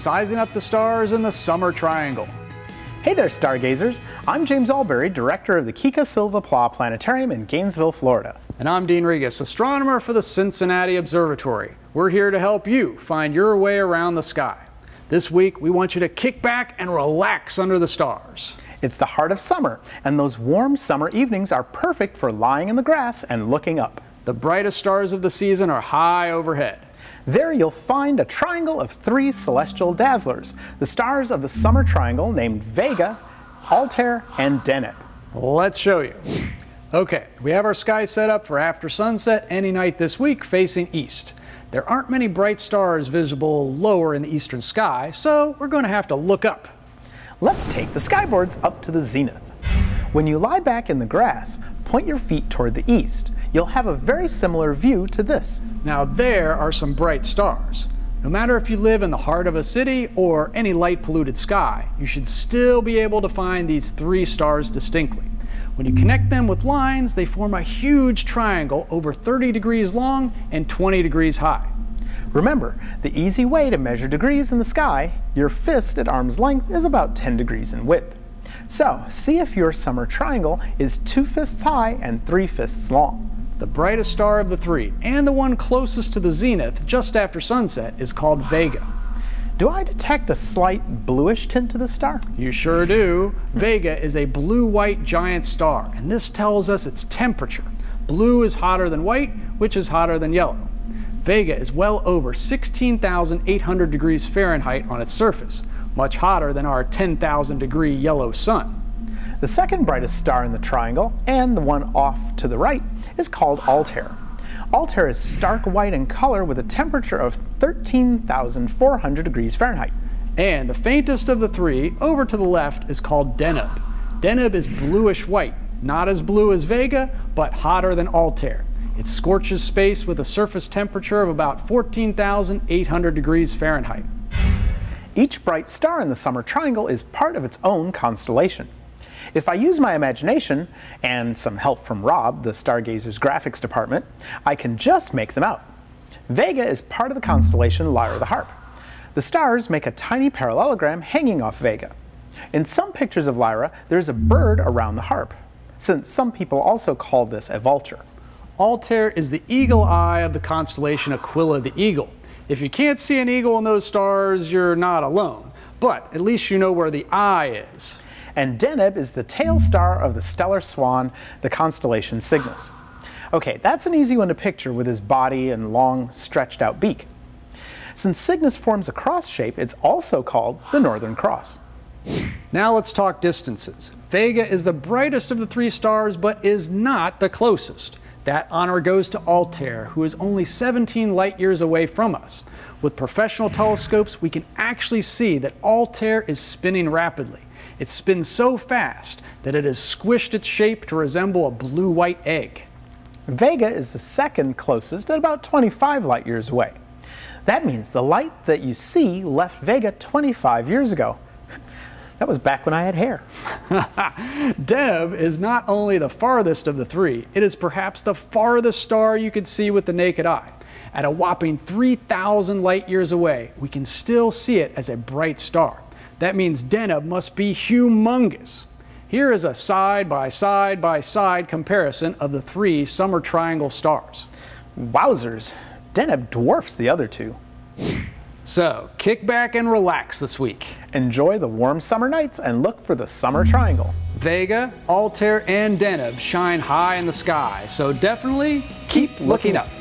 sizing up the stars in the summer triangle. Hey there, stargazers. I'm James Albury, director of the Kika Silva Pla Planetarium in Gainesville, Florida. And I'm Dean Regas, astronomer for the Cincinnati Observatory. We're here to help you find your way around the sky. This week, we want you to kick back and relax under the stars. It's the heart of summer, and those warm summer evenings are perfect for lying in the grass and looking up. The brightest stars of the season are high overhead. There you'll find a triangle of 3 celestial dazzlers, the stars of the summer triangle named Vega, Altair, and Deneb. Let's show you. Okay, we have our sky set up for after sunset any night this week facing east. There aren't many bright stars visible lower in the eastern sky, so we're going to have to look up. Let's take the skyboards up to the zenith. When you lie back in the grass, point your feet toward the east. You'll have a very similar view to this. Now there are some bright stars. No matter if you live in the heart of a city or any light polluted sky, you should still be able to find these 3 stars distinctly. When you connect them with lines, they form a huge triangle over 30 degrees long and 20 degrees high. Remember, the easy way to measure degrees in the sky, your fist at arm's length is about 10 degrees in width. So, see if your summer triangle is 2 fists high and 3 fists long. The brightest star of the 3, and the one closest to the zenith just after sunset, is called Vega. Do I detect a slight bluish tint to the star? You sure do. Vega is a blue-white giant star, and this tells us its temperature. Blue is hotter than white, which is hotter than yellow. Vega is well over 16,800 degrees Fahrenheit on its surface, much hotter than our 10,000 degree yellow sun. The second brightest star in the triangle, and the one off to the right, is called Altair. Altair is stark white in color with a temperature of 13,400 degrees Fahrenheit. And the faintest of the 3, over to the left, is called Deneb. Deneb is bluish white, not as blue as Vega, but hotter than Altair. It scorches space with a surface temperature of about 14,800 degrees Fahrenheit. Each bright star in the summer triangle is part of its own constellation. If I use my imagination, and some help from Rob, the Stargazers graphics department, I can just make them out. Vega is part of the constellation Lyra the Harp. The stars make a tiny parallelogram hanging off Vega. In some pictures of Lyra, there's a bird around the harp, since some people also call this a vulture. Altair is the eagle eye of the constellation Aquila the Eagle. If you can't see an eagle in those stars, you're not alone. But at least you know where the eye is. And Deneb is the tail star of the stellar swan, the constellation Cygnus. Okay, that's an easy one to picture with his body and long, stretched out beak. Since Cygnus forms a cross shape, it's also called the Northern Cross. Now let's talk distances. Vega is the brightest of the 3 stars, but is not the closest. That honor goes to Altair, who is only 17 light years away from us. With professional telescopes, we can actually see that Altair is spinning rapidly. It spins so fast that it has squished its shape to resemble a blue-white egg. Vega is the second closest at about 25 light years away. That means the light that you see left Vega 25 years ago. That was back when I had hair. Deneb is not only the farthest of the 3, it is perhaps the farthest star you could see with the naked eye. At a whopping 3,000 light years away, we can still see it as a bright star. That means Deneb must be humongous. Here is a side-by-side comparison of the 3 summer triangle stars. Wowzers, Deneb dwarfs the other 2. So, kick back and relax this week. Enjoy the warm summer nights and look for the summer triangle. Vega, Altair, and Deneb shine high in the sky, so definitely keep looking up.